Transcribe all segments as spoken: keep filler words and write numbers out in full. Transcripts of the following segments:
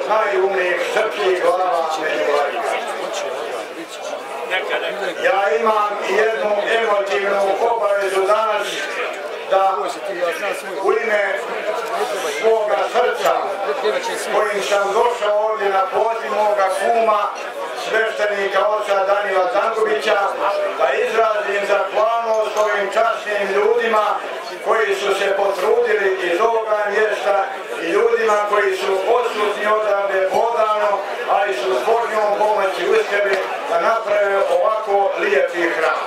najumnijih srpskih glava među vladika. Ja imam jednu emotivnu obavezu danas da u ime svoga srca kojim sam došao ovdje na poziv moga kuma, sveštenika oca Danila Zangubića, da izrazim zahvalnost ovim časnim ljudima koji su se potrudili iz ovoga mjesta i ljudima koji su odsutni odavde odavno, ali su s Božjom pomoći uspjeli da naprave ovako lijepi hram.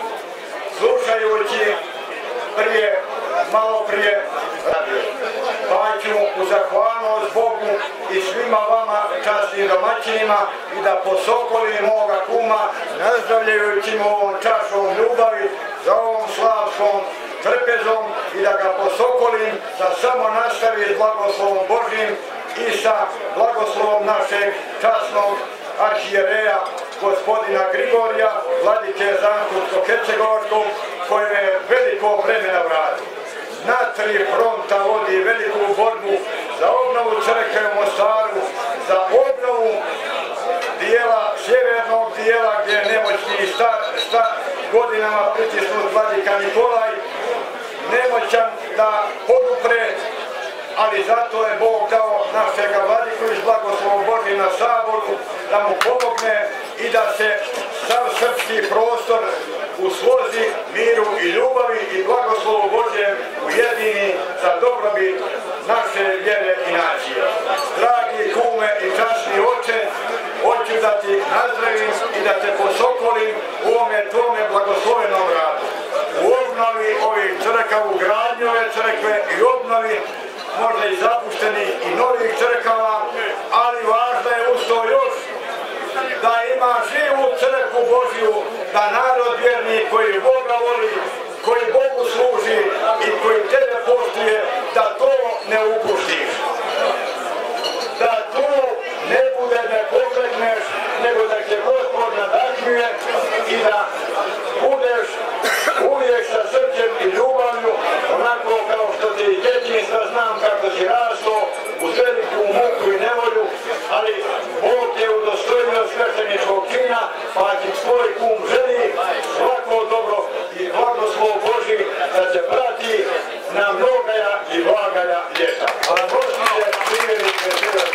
Slušajući prije, malo prije radio, pa ću u zahvalnost Bogu i svima vama časnim domaćinima i da posokolim moga kuma, nazdravljajući mu ovom čašom ljubavi za ovom slavskom trpezom i da ga posokolim da samo nastavi s blagoslovom Božjim i sa blagoslovom našeg časnog arhijereja gospodina Grigorija, vladike Zankutsko-Hercegovačkog, kojem je veliko vremena vratio. Na tri fronta vodi veliku borbu za obnovu crkve u Mostaru, za obnovu dijela, sjevernog dijela gdje je nemoćni star, star godinama pritisnut vladika Nikolaj, nemoćan da podupre, ali zato je Bog dao našega vladiku iz blagoslovom Božjim na saboru da mu pomogne i da se sav srpski prostor u slozi, miru i ljubavi i blagoslovu Božjem ujedini za dobrobit naše vjere i nacije. Dragi kume i časni oče, hoću da ti nazdravim i da te posokolim u ovome tvome blagoslovenom radu. U obnovi ovih crkava, u gradnju ove crkve i obnovi možda i zapuštenih i novih crkava, ali važno je uz to još da ima živu crkvu Božju, da narod vjerni koji Boga voli, koji Bogu služi i koji tebe poštuje, da to ne upuštiš. Da tu ne bude ne poklegneš, nego da će Gospod nadahnuje i da budeš uvijek sa srcem i ljubavlju, onako kao što ti i djetinjstva znam kako si rasto, uz veliku muku i nevolju, ali Bog je udostojio svešteničkog čina, pa ti tvoj kum želi svako dobro i blagoslov Božji da se prati na mnogaja i blagaja ljeta. A Gospodje, primjeri se život.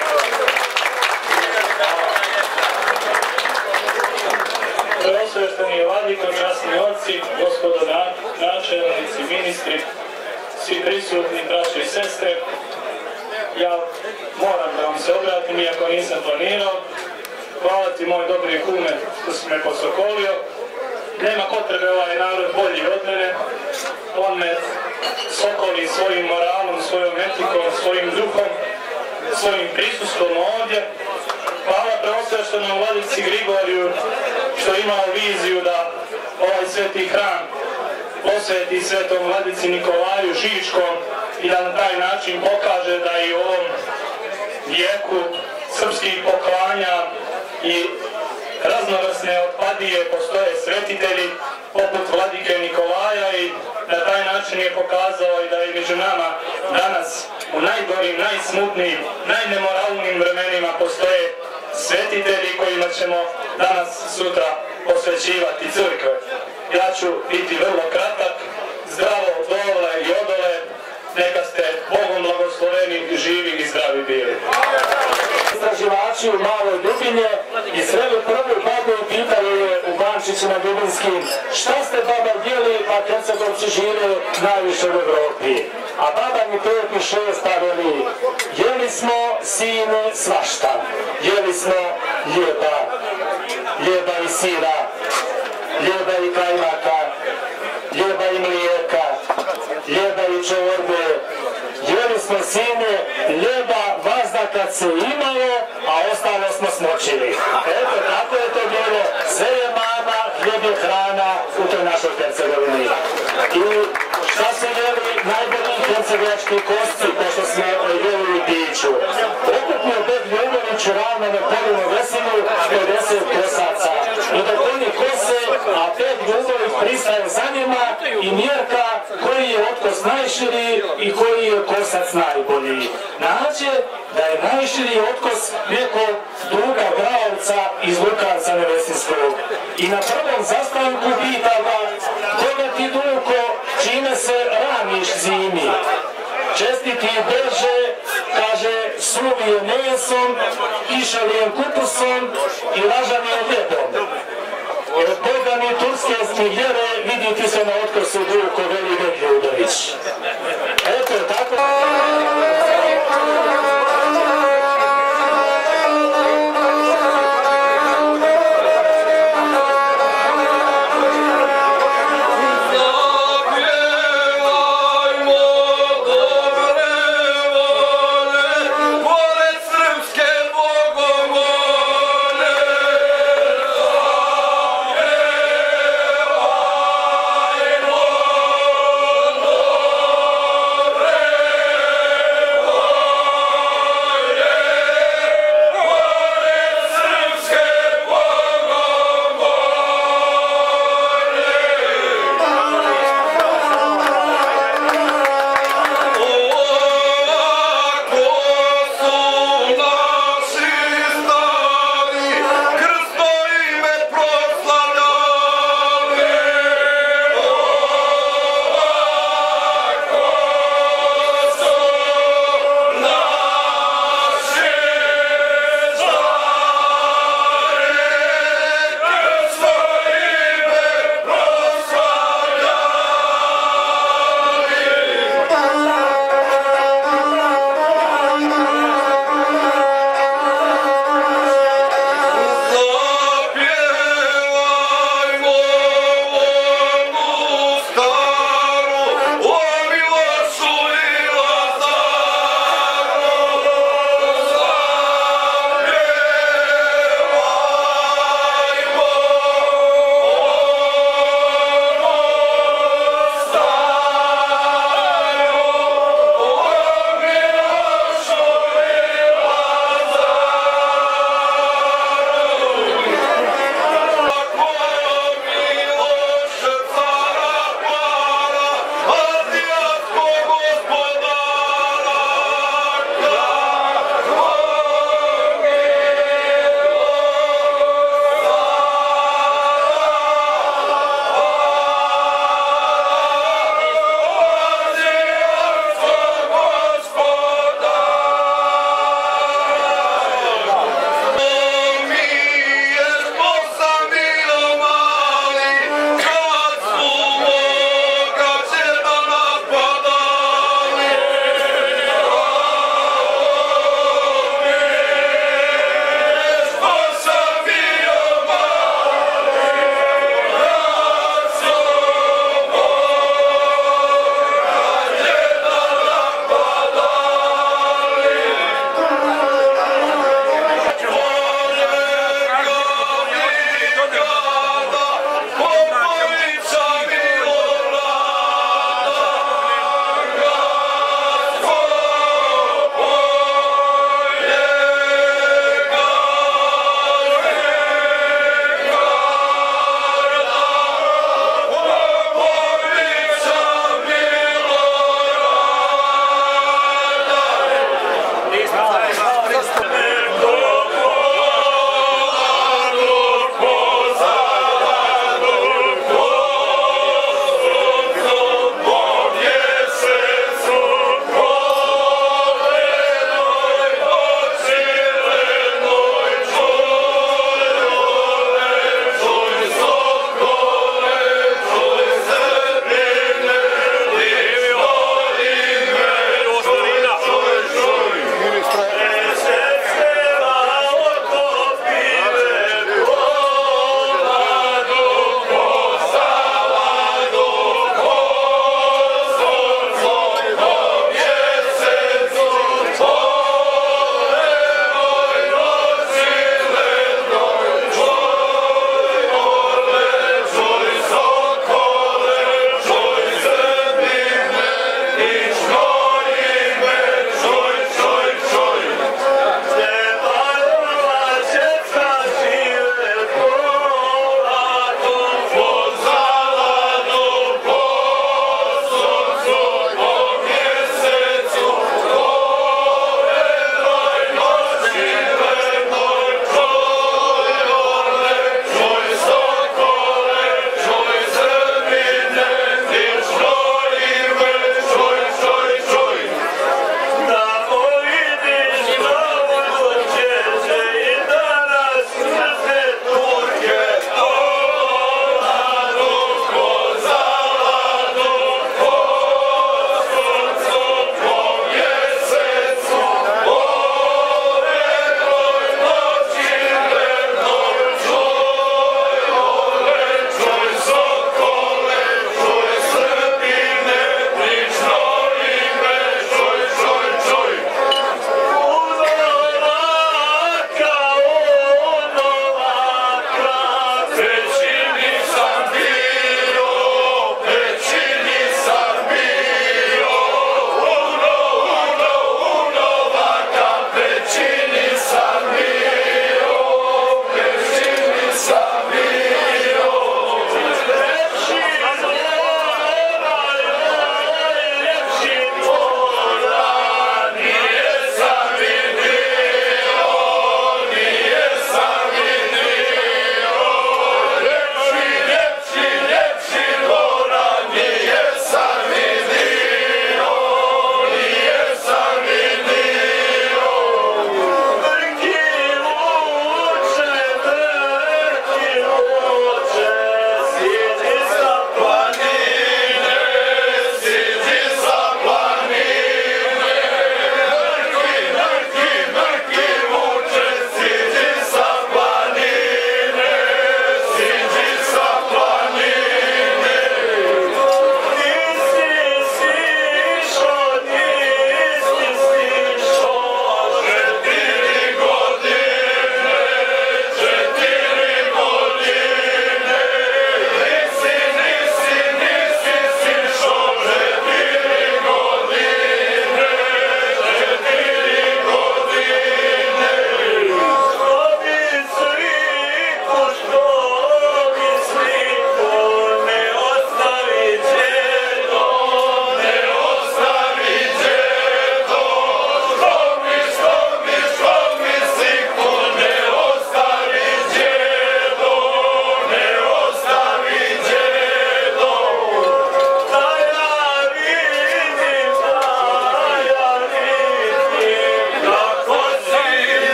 Preosvešteni vladiko, časni oci, gospodo načelnici, ministri, svi prisutni, braće i sestre, ja moram da vam se obratim, iako nisam planirao. Hvala ti, moj dobri kume, što si me posokolio. Nema potrebe, ovaj narod bolji od mene. On me sokoli svojim moralom, svojom etikom, svojim duhom, svojim prisustvom ovdje. Hvala preosveštenom vladici Grigoriju što imao viziju da ovaj sveti hram posveti svetom vladici Nikolaju Žičkom i da na taj način pokaže da i u ovom vijeku srpskih poklanja i raznovrsne otpadije postoje svetitelji poput vladike Nikolaja i na taj način je pokazao i da i među nama danas u najgorim, najsmutnijim, najnemoralnijim vremenima postoje svetitelji kojima ćemo danas sutra posvećivati crkve. Ja ću biti vrlo kratak, zdravo dole i odole, neka ste Bogom blagosloveni, živi i zdravi bili. Istraživači u Maloj Dubinje i sreli prvu babu i pitali je u Bančićima Dubinskim šta ste baba jeli, pa Hercegovci žive najviše u Evropi. A baba mi pet i šest veli, jeli smo sine svašta, jeli smo ljeba, ljeba i sira, ljeba i kajmaka, ljeba i mlijeka, ljeba i čorbe, jeli smo sine ljeba vazda kad se imalo, a ostalo smo smočili. Eto, tako je to bilo, sve je mama, hljeb je hrana u toj našoj Hercegovini. I šta se jeli najbolji hercegovački kosci, pošto smo jeli u piću. Okupno Beg Ljubović ravno na polinu veselu pedeset kosaca. I dok oni kose, a Beg Ljubović prista ostaje za njima i mjerka koji je otkos najširi i koji je kosac najbolji. Nađe da je najširi otkos nekog Duga Graovca iz Lukarca Nevesinskog. I na prvom zastanku pita ga: bogati Duko, čime se raniš zimi? Čestiti Bože, kaže, suvije mesom, kišalijem kupusom i lažanijem ljedom. Od Boga mi turske smigljere vidite se na otkosu Duko, veli Vedljudović. Eto, tako...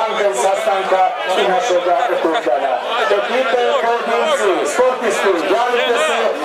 sastanka i sastanka i našega okupljanja. Ekipe, pojedinci, sportisti, javite se